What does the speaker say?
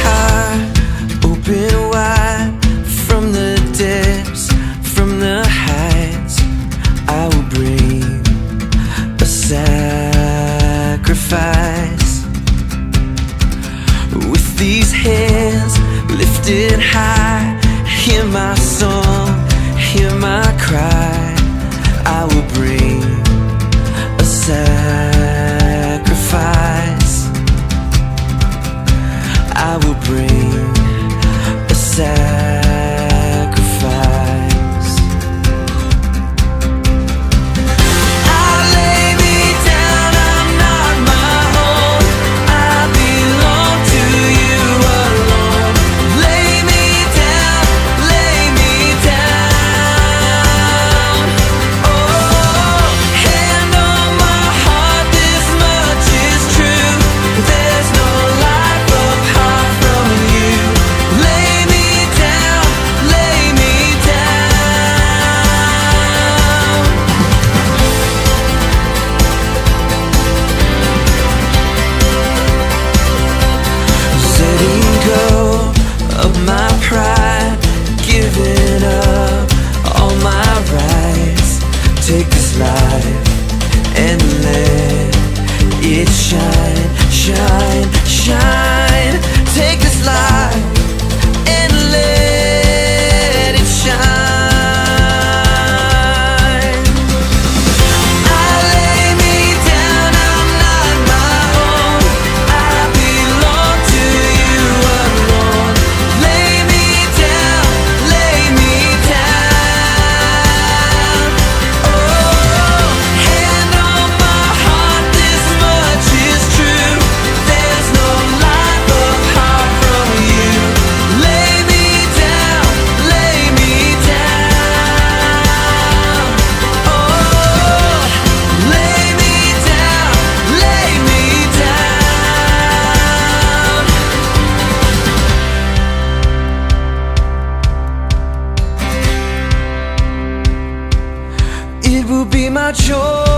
heart open wide, from the depths, from the heights, I will bring a sacrifice. With these hands lifted high, hear my song, hear my cry. I will bring a sacrifice. I will bring a sacrifice. I lay me down, I'm not my own. I belong to you alone. Lay me down, lay me down. Oh, hand on my heart, this much is true. There's no life apart from you. Lay me down, lay me down. Letting go of my pride, giving up all my rights. Take this life and let it shine, shine, shine. Take this life and let it shine. I lay me down, I'm not my own. I belong to you alone. Lay me down, lay me down. Oh, hand on my heart, this much is true. There's no life apart from you. Lay me down, lay me down. Oh, lay me down, lay me down. It will be my joy